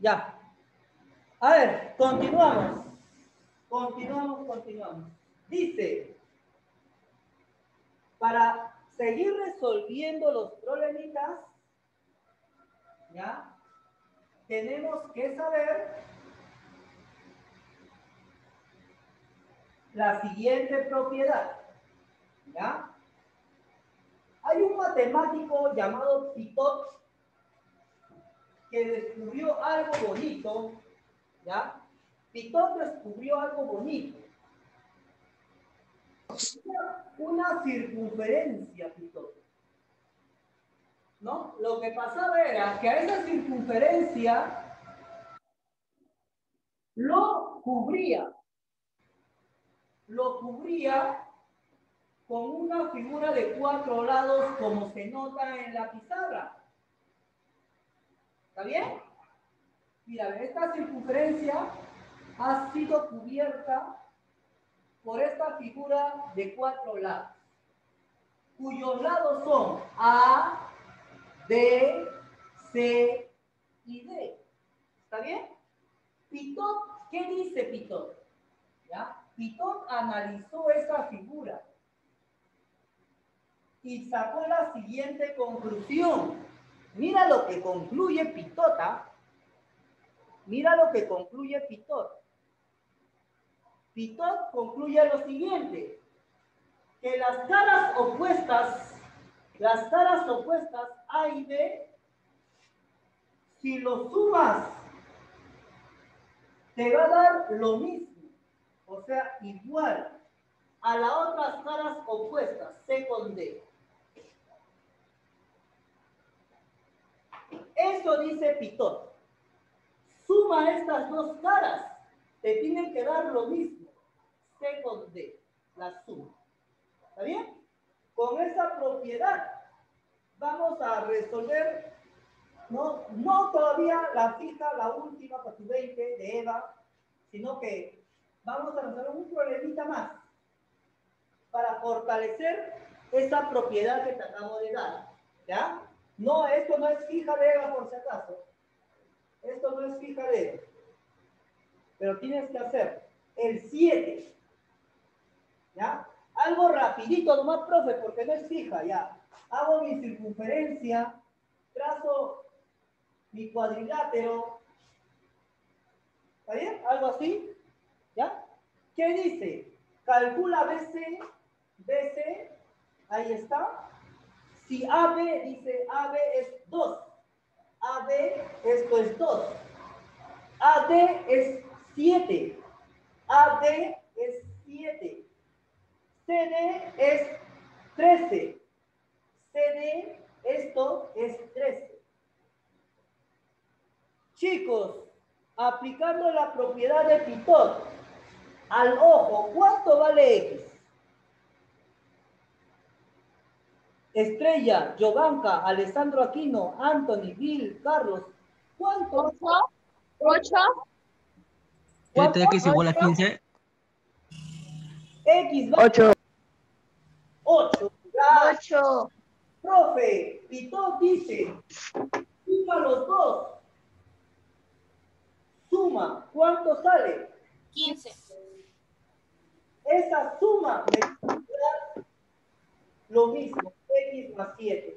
Ya. A ver, continuamos. Continuamos. Dice, para seguir resolviendo los problemitas, ¿ya? Tenemos que saber la siguiente propiedad, ¿ya? Hay un matemático llamado Pitot que descubrió algo bonito, ¿ya? Pitot descubrió algo bonito. Una circunferencia, Pitot, ¿no? Lo que pasaba era que a esa circunferencia lo cubría con una figura de 4 lados como se nota en la pizarra. ¿Está bien? Mira, esta circunferencia ha sido cubierta por esta figura de 4 lados, cuyos lados son A, B, C y D. ¿Está bien? Pitot, ¿qué dice Pitot? ¿Ya? Pitot analizó esa figura y sacó la siguiente conclusión. Mira lo que concluye Pitot. Mira lo que concluye Pitot. Pitot concluye lo siguiente, que las caras opuestas A y B, si lo sumas, te va a dar lo mismo, o sea, igual a las otras caras opuestas, C con D. Eso dice Pitot. Suma estas dos caras, te tienen que dar lo mismo, C con D, la suma. ¿Está bien? Con esa propiedad vamos a resolver, no todavía la fija, la última para tu 20 de Eva, sino que vamos a resolver un problemita más para fortalecer esa propiedad que te acabo de dar. ¿Ya? No, esto no es fija de Eva por si acaso. Esto no es fija de Eva. Pero tienes que hacer el 7. ¿Ya? Algo rapidito nomás, profe, porque no es fija, ya. Hago mi circunferencia, trazo mi cuadrilátero. ¿Está bien? Algo así. ¿Ya? ¿Qué dice? Calcula BC, ahí está. Si AB, dice AB es 2. AB, esto es 2. AD es 7. AD es 7. CD es 13. CD, esto es 13. Chicos, aplicando la propiedad de Pitot al ojo, ¿cuánto vale X? Estrella, Jovanka, Alessandro Aquino, Anthony, Bill, Carlos, ¿cuánto? 8. 7x igual a 15. X vale 8. 8. 8. Profe, Pitot dice, suma los dos. Suma, ¿cuánto sale? 15. Esa suma me va a dar lo mismo, X más 7.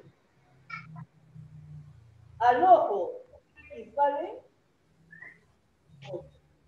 Al ojo, X vale 8.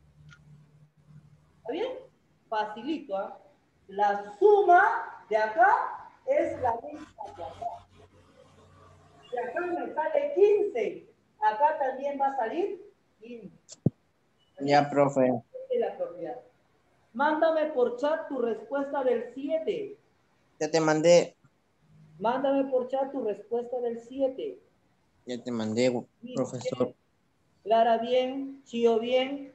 ¿Está bien? Facilito, ¿eh? La suma de acá es la misma de acá. De acá me sale 15. Acá también va a salir 15. Ya, profe. La propiedad. Mándame por chat tu respuesta del 7. Ya te mandé. Mándame por chat tu respuesta del 7. Ya te mandé, profesor. Clara bien, Chío bien.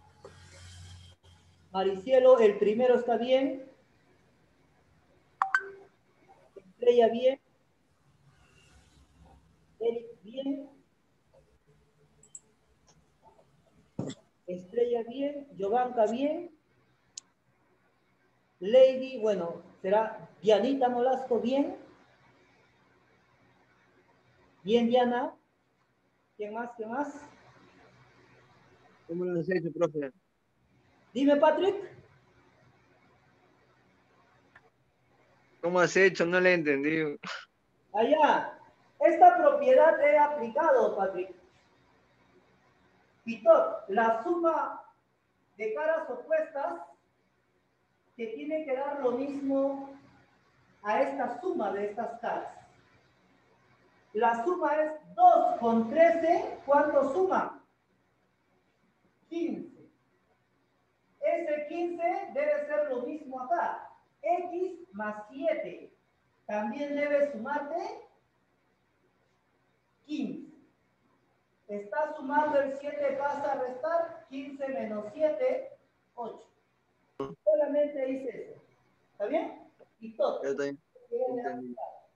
Maricielo, el primero está bien. Estrella bien. Eric bien. Estrella bien. Jovanka bien. Lady, bueno, será Dianita Molasco bien. Bien, Diana. ¿Quién más? ¿Quién más? ¿Cómo lo has hecho, profe? Dime, Patrick. ¿Cómo has hecho? No le he entendido. Allá. Esta propiedad he aplicado, Patrick. Pitot, la suma de caras opuestas que tiene que dar lo mismo a esta suma de estas caras. La suma es 2 con 13. ¿Cuánto suma? 15. Ese 15 debe ser lo mismo acá. X más 7. También debe sumarte 15. Está sumando el 7, pasa a restar. 15 menos 7, 8. Solamente hice eso. ¿Está bien? Y todo. Ya está entendí.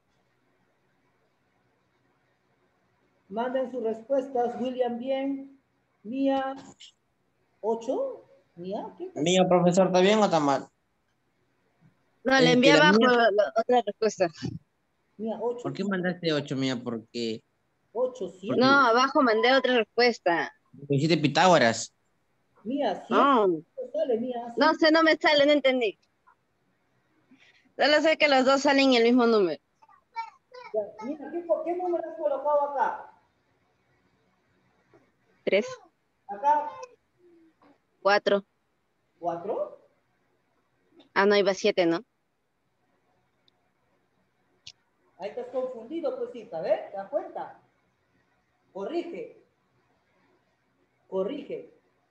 Manden sus respuestas. William, bien. Mía, 8. Mía, ¿qué? Mío, profesor, ¿está bien o está mal? No, le Es envié que la abajo mía, otra respuesta. Mía, 8. ¿por qué mandaste 8, mía? 8, 7. No, Porque abajo mandé otra respuesta. hiciste Pitágoras. Mía, 7. No, Sale, Mía, no 5. sé, no me sale, no entendí. Solo sé que los dos salen el mismo número. Mira, ¿qué número has colocado acá? 3, Acá, 4. 4. Ah, no, iba 7, ¿no? Ahí estás confundido, pues sí, ¿sabes? ¿Te das cuenta? Corrige. Corrige.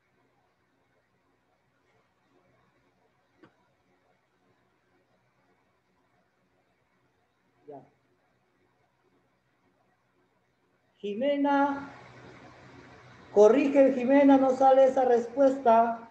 Ya. Jimena. Corrige, Jimena, no sale esa respuesta.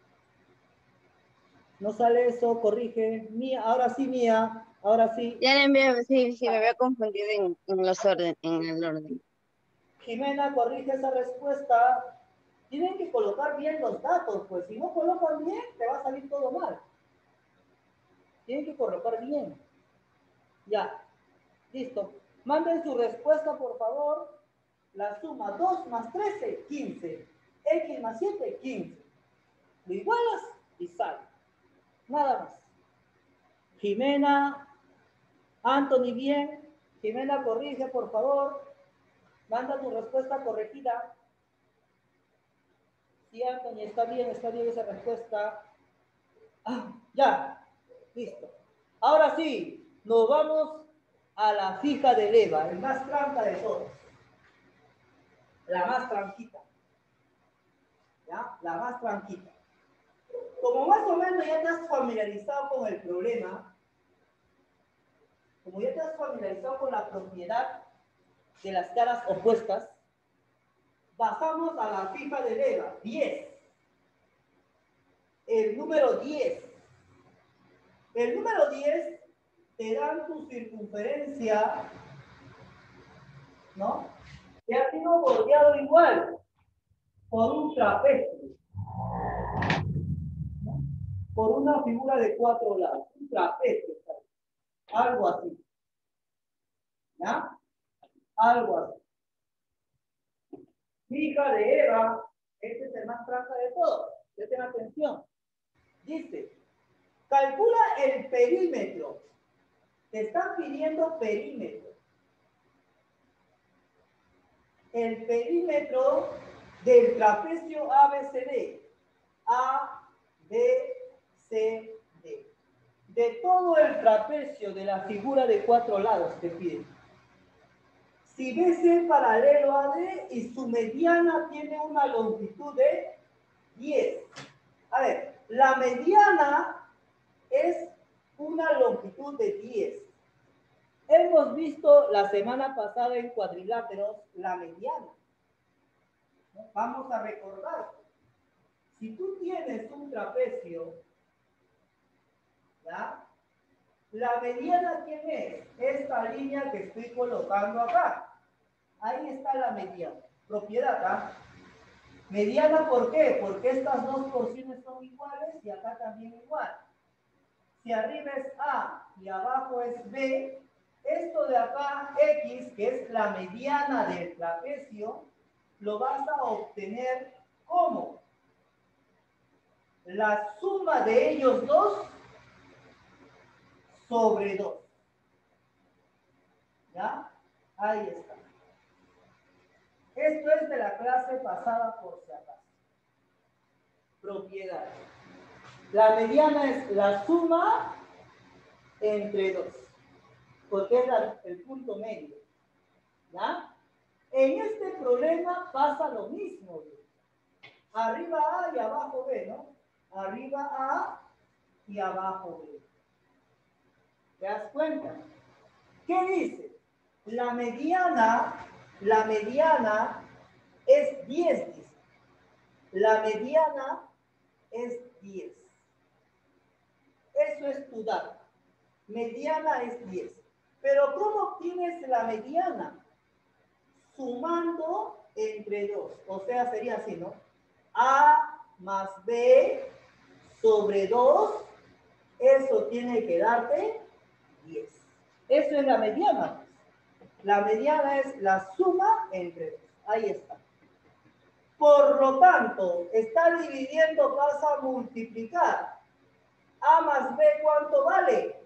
No sale eso, corrige. Mía, ahora sí, Mía. Ahora sí. Ya le envié, sí, me había confundido en los orden, en el orden. Jimena, corrige esa respuesta. Tienen que colocar bien los datos, pues si no colocan bien, te va a salir todo mal. Tienen que colocar bien. Ya, listo. Manden su respuesta, por favor. La suma 2 más 13, 15. X más 7, 15. Lo igualas y sale. Nada más. Jimena, Anthony, bien. Jimena, corrige, por favor. Manda tu respuesta corregida. Sí, Anthony, está bien esa respuesta. Ah, ya, listo. Ahora sí, nos vamos a la fija del EVA, el más tranca de todos. La más tranquita. ¿Ya? La más tranquita. Como más o menos ya te has familiarizado con el problema, como ya te has familiarizado con la propiedad de las caras opuestas, bajamos a la fija del EVA, 10. El número 10. El número 10 te dan tu circunferencia, ¿no? Que ha sido bordeado igual por un trapecio, ¿no? Por una figura de 4 lados, un trapecio, algo así, ¿ya? Algo así. Fija de Eva, este es el más tranca de todos, presten atención. Dice, calcula el perímetro. Te están pidiendo perímetro. El perímetro del trapecio ABCD. A, B, C, D. De todo el trapecio de la figura de 4 lados te piden. Si BC es paralelo a D y su mediana tiene una longitud de 10. A ver, la mediana es una longitud de 10. Hemos visto la semana pasada en cuadriláteros la mediana. Vamos a recordar. Si tú tienes un trapecio, ¿ya? La mediana, ¿quién es? Esta línea que estoy colocando acá. Ahí está la mediana. Propiedad, ¿ah? Mediana, ¿por qué? Porque estas dos porciones son iguales y acá también igual. Si arriba es A y abajo es B, esto de acá, X, que es la mediana del trapecio, lo vas a obtener ¿cómo? la suma de ellos dos sobre 2. ¿Ya? Ahí está. Esto es de la clase pasada por si acaso. Propiedad. La mediana es la suma entre 2, porque es el punto medio. ¿Ya? En este problema pasa lo mismo. Arriba A y abajo B, ¿no? Arriba A y abajo B. ¿Te das cuenta? ¿Qué dice? La mediana es 10, dice. La mediana es 10. Eso es tu dato. Mediana es 10. Pero ¿cómo obtienes la mediana? Sumando entre 2. O sea, sería así, ¿no? A más B sobre 2. Eso tiene que darte 10. Eso es la mediana. La mediana es la suma entre 2. Ahí está. Por lo tanto, está dividiendo, pasa a multiplicar. A más B, ¿cuánto vale?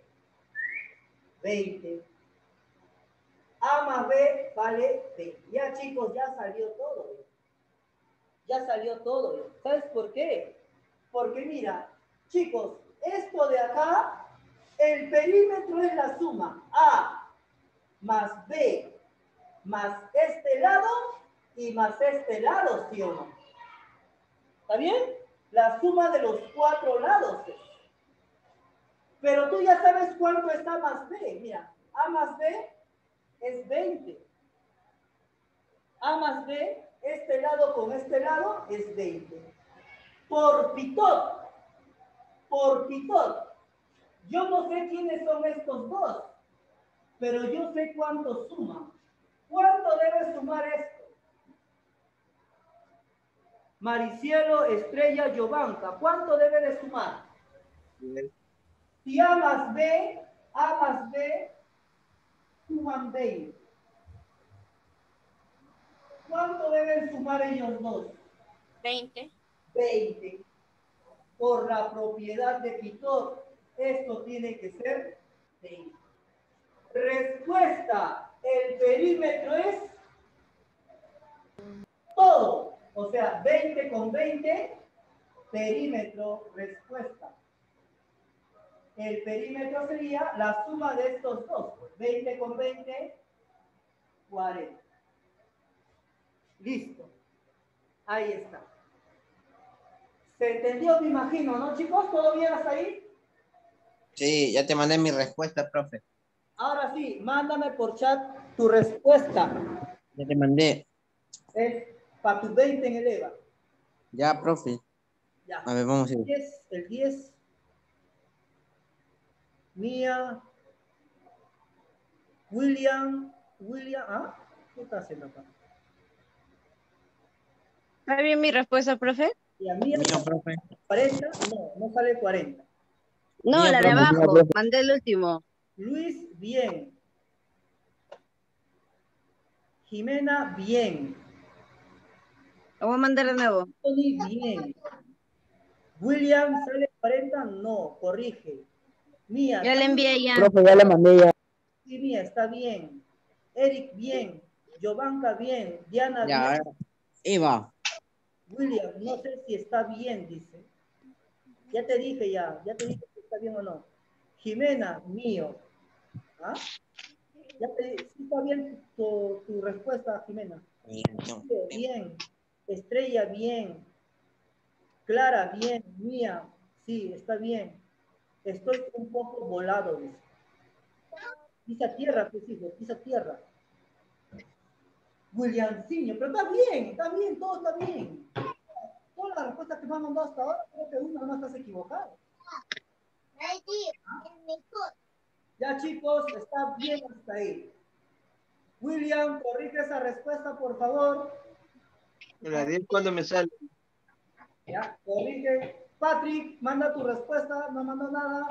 20. A más B vale 20. Ya, chicos, ya salió todo. Ya salió todo. ¿Sabes por qué? Porque mira, chicos, esto de acá, el perímetro es la suma A más B más este lado y más este lado, ¿sí o no? ¿Está bien? La suma de los 4 lados. Pero tú ya sabes cuánto está más B. Mira, A más B es 20. A más B, este lado con este lado es 20. Por pitot. Yo no sé quiénes son estos dos, pero yo sé cuánto suma. ¿Cuánto debe sumar esto? Maricielo, Estrella, Giovanca, ¿cuánto debe de sumar? Si A más B suman 20. ¿Cuánto deben sumar ellos dos? 20. 20. Por la propiedad de Pitot, esto tiene que ser 20. Respuesta, el perímetro es todo. O sea, 20 con 20, perímetro, respuesta. El perímetro sería la suma de estos dos. 20 con 20, 40. Listo. Ahí está. ¿Se entendió, me imagino, no, chicos? ¿Todo bien hasta ahí? Sí, ya te mandé mi respuesta, profe. Ahora sí, mándame por chat tu respuesta. Ya te mandé. Es para tus 20 en el EVA. Ya, profe. Ya. A ver, vamos a ir. El 10. Mía. William. ¿Ah? ¿Qué está haciendo acá? ¿Está bien mi respuesta, profe? Y a mí Mío, profe. 40, no sale 40. No, Mío, la de profe. abajo. Mandé el último. Luis, bien. Jimena, bien. Lo voy a mandar de nuevo. Tony, bien. William, ¿sale 40? No, corrige. Mía, Ya le envié ya. Profe, ya le mandé ya. sí, Mía, está bien. Eric, bien. Giovanca, bien. Diana, Ya, bien. Eva. William, no sé si está bien, dice. Ya te dije ya te dije si está bien o no. Jimena, mío. ¿Ah? Ya te dije, sí está bien tu respuesta, Jimena. Bien. Estrella, bien. Clara, bien. Mía, sí, está bien. Estoy un poco volado, dice. Pisa tierra, pues hijo, pisa tierra. Williamciño, pero está bien, todo está bien. Todas las respuestas que me han mandado hasta ahora, creo que una no estás equivocado. Ya, chicos, está bien hasta ahí. William, corrige esa respuesta, por favor. La 10, ¿cuándo me sale? Ya, corrige. Patrick, manda tu respuesta, no mandó nada.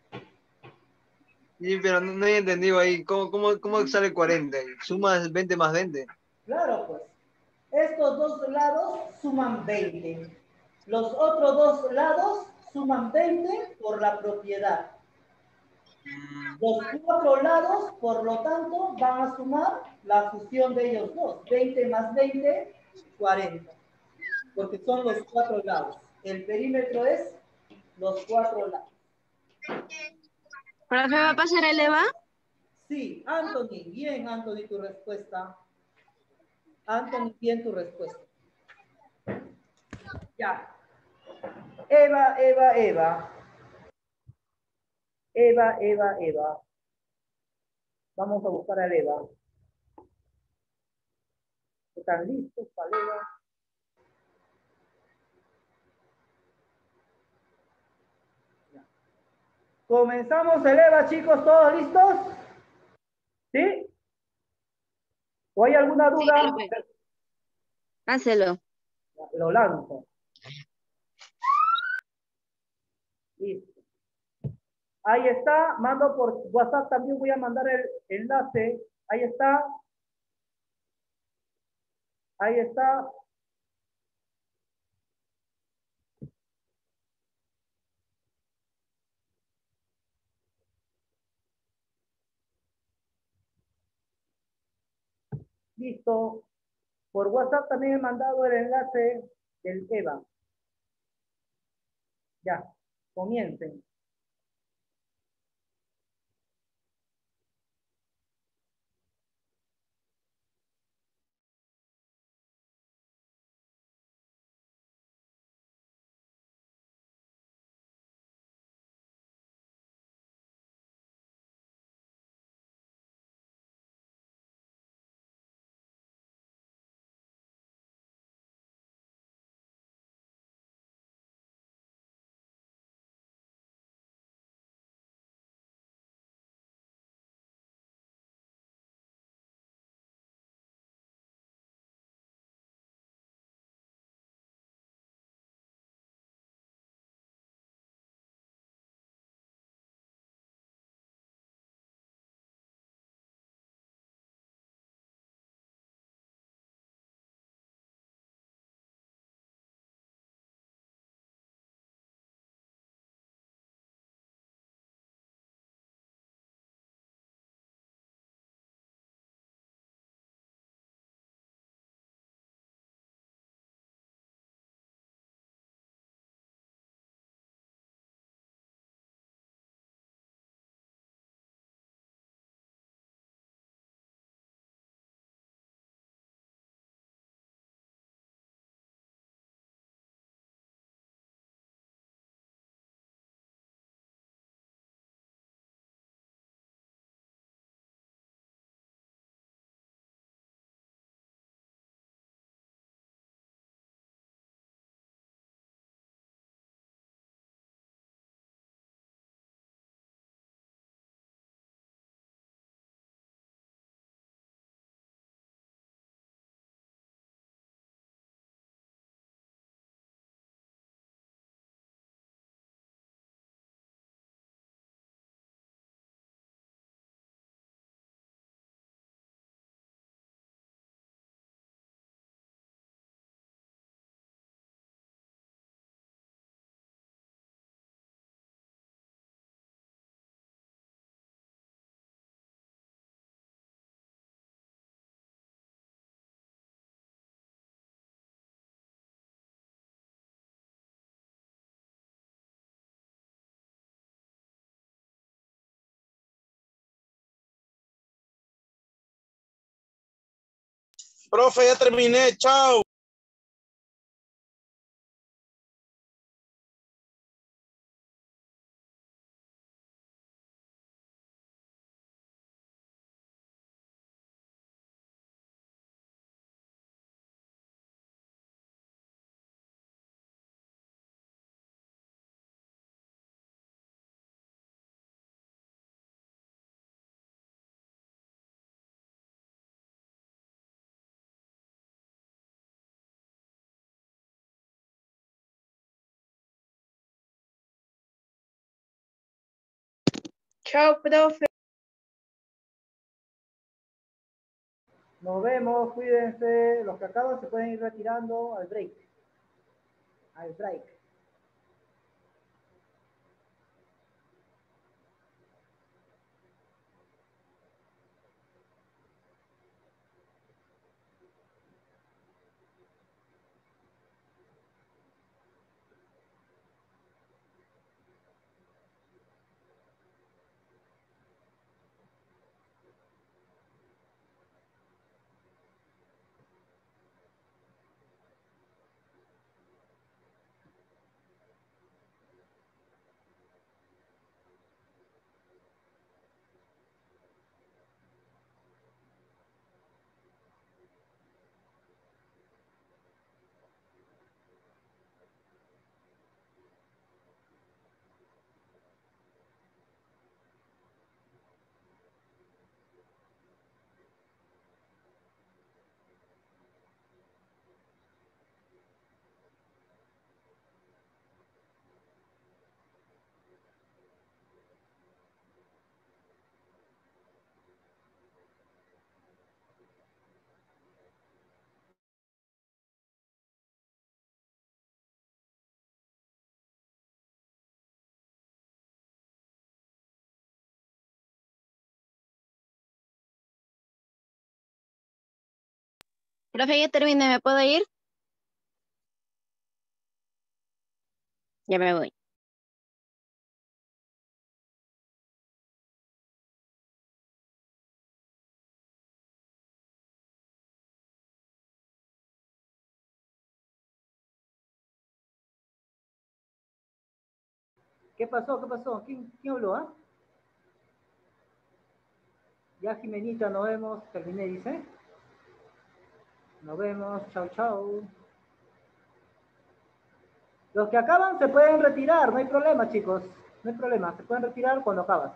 Sí, pero no he entendido ahí. ¿Cómo sale 40? ¿Sumas 20 más 20? Claro, pues. Estos dos lados suman 20. Los otros dos lados suman 20 por la propiedad. Los cuatro lados, por lo tanto, van a sumar la fusión de ellos dos. 20 más 20, 40. Porque son los cuatro lados. El perímetro es los cuatro lados. ¿Profe, va a pasar el EVA? Sí, Anthony. Bien, Anthony, tu respuesta. Anthony, bien tu respuesta. Ya. Eva. Eva. Vamos a buscar a Eva. ¿Están listos para Eva? Ya. Comenzamos el Eva, chicos. ¿Todos listos? ¿Sí? ¿O hay alguna duda? Sí, hácelo. Lo lanzo. Listo. Ahí está. Mando por WhatsApp. También voy a mandar el enlace. Ahí está. Ahí está. Listo. Por WhatsApp también he mandado el enlace del EVA. Ya. Comiencen. Profe, ya terminé, chao. Chao, profe. Nos vemos, cuídense. Los que acaban se pueden ir retirando al break. al break. Profe, ya terminé, ¿me puedo ir? Ya me voy. ¿Qué pasó? ¿Qué pasó? ¿Quién habló? ¿Ah? Ya, Jimenita, nos vemos. Terminé, dice. Nos vemos. Chao, chao. Los que acaban se pueden retirar. No hay problema, chicos. No hay problema. Se pueden retirar cuando acabas.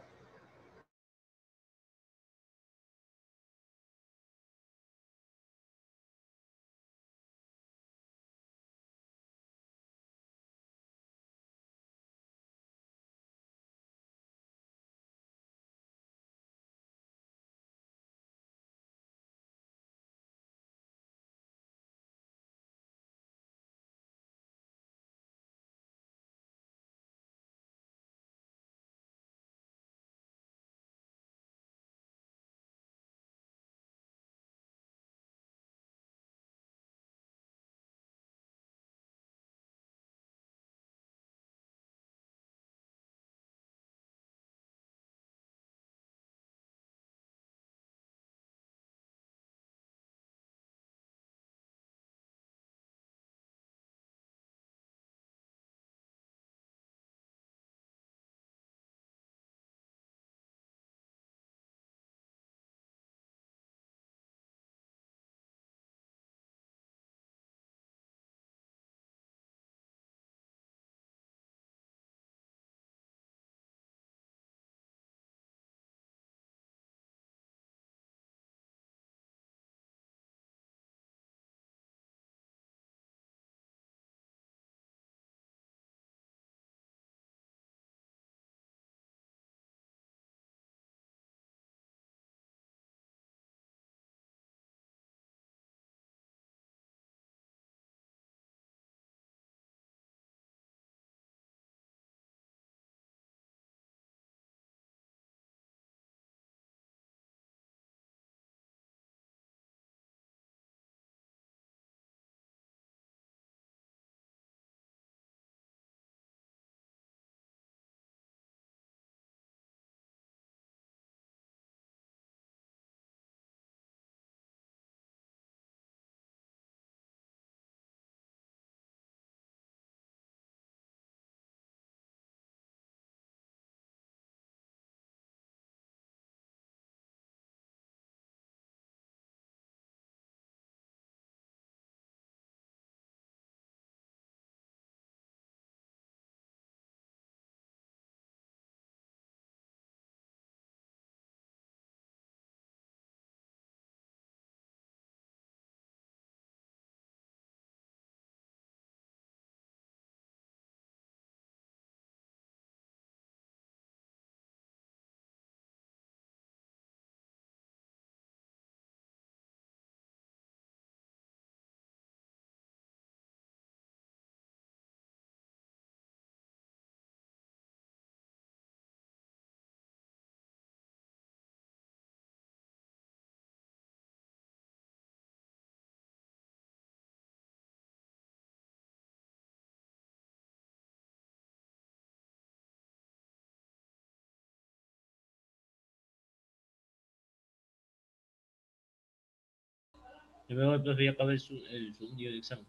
Yo me voy, profe, ya acabé el segundo día de examen.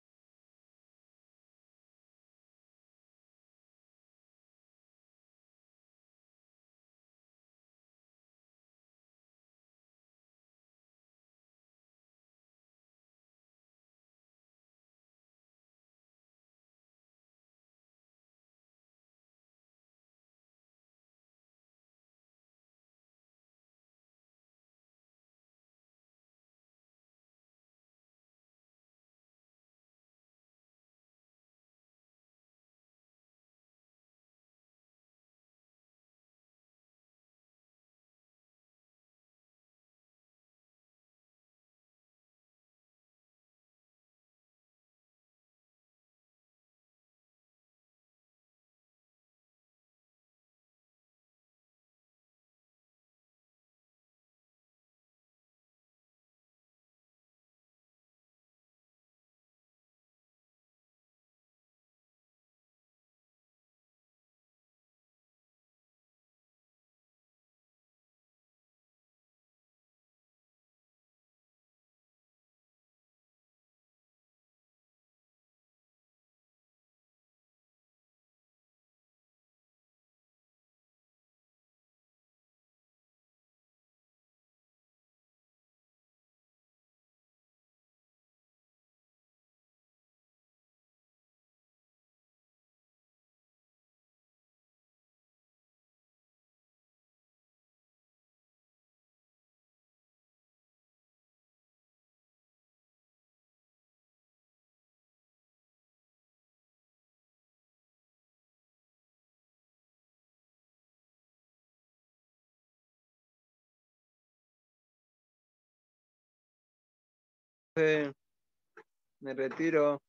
Me retiro.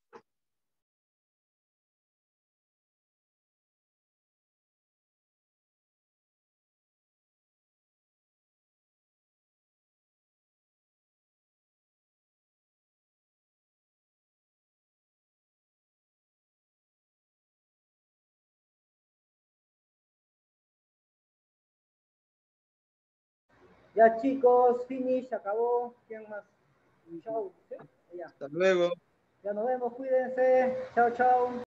Ya chicos, finish, acabó. ¿Quién más? Chau. ¿Sí? Ya. Hasta luego. Ya nos vemos, cuídense. Chao, chao.